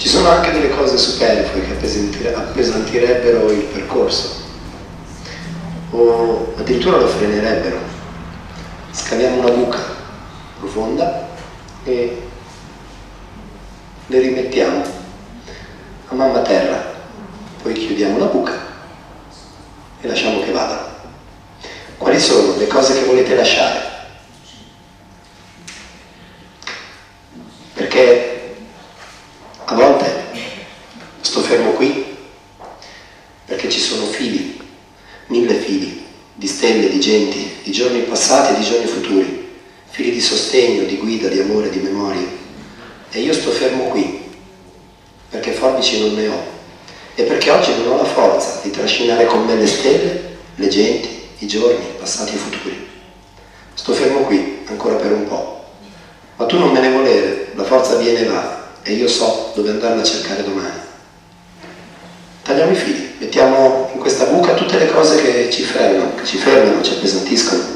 Ci sono anche delle cose superflue che appesantirebbero il percorso o addirittura lo frenerebbero. Scaviamo una buca profonda e le rimettiamo a mamma terra, poi chiudiamo la buca e lasciamo che vadano. Quali sono le cose che volete lasciare? Perché a volte sto fermo qui perché ci sono fili, 1000 fili di stelle, di genti, di giorni passati e di giorni futuri, fili di sostegno, di guida, di amore, di memorie. E io sto fermo qui perché forbici non ne ho e perché oggi non ho la forza di trascinare con me le stelle, le genti, i giorni passati e futuri. Sto fermo qui ancora per un po', ma tu non me ne volere, la forza viene e va e io so dove andarla a cercare domani. Tagliamo i fili, mettiamo in questa buca tutte le cose che ci frenano, che ci fermano, ci appesantiscono